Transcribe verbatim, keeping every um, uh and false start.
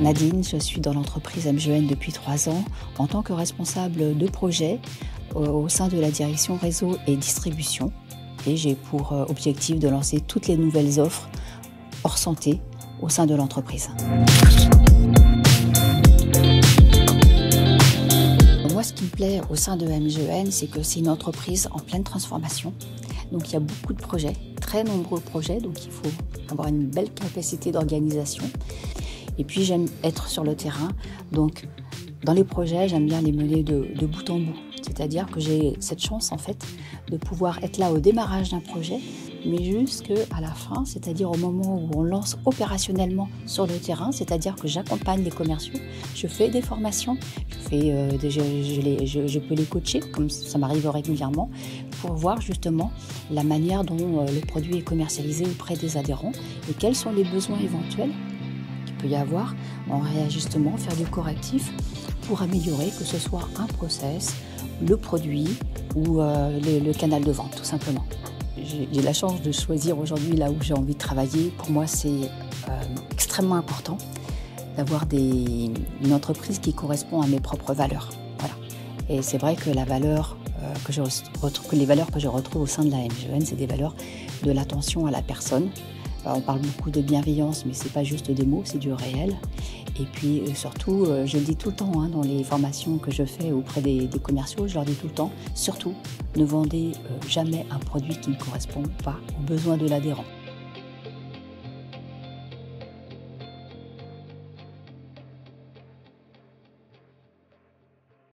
Nadine, je suis dans l'entreprise M G E N depuis trois ans en tant que responsable de projet au sein de la direction réseau et distribution. Et j'ai pour objectif de lancer toutes les nouvelles offres hors santé au sein de l'entreprise. Moi, ce qui me plaît au sein de M G E N, c'est que c'est une entreprise en pleine transformation. Donc il y a beaucoup de projets, très nombreux projets, donc il faut avoir une belle capacité d'organisation. Et puis j'aime être sur le terrain, donc dans les projets, j'aime bien les mener de, de bout en bout. C'est-à-dire que j'ai cette chance en fait de pouvoir être là au démarrage d'un projet, mais jusqu'à la fin, c'est-à-dire au moment où on lance opérationnellement sur le terrain, c'est-à-dire que j'accompagne les commerciaux, je fais des formations, je, fais, euh, des, je, je, les, je, je peux les coacher, comme ça m'arrive régulièrement, pour voir justement la manière dont euh, le produit est commercialisé auprès des adhérents et quels sont les besoins éventuels qu'il peut y avoir en réajustement, faire du correctif pour améliorer, que ce soit un process, le produit ou euh, le, le canal de vente, tout simplement. J'ai la chance de choisir aujourd'hui là où j'ai envie de travailler. Pour moi, c'est euh, extrêmement important d'avoir une entreprise qui correspond à mes propres valeurs. Voilà. Et c'est vrai que, la valeur, euh, que, je retrouve, que les valeurs que je retrouve au sein de la M G E N, c'est des valeurs de l'attention à la personne. Euh, on parle beaucoup de bienveillance, mais ce n'est pas juste des mots, c'est du réel. Et puis euh, surtout, euh, je le dis tout le temps hein, dans les formations que je fais auprès des, des commerciaux, je leur dis tout le temps, surtout, ne vendez euh, jamais un produit qui ne correspond pas aux besoins de l'adhérent.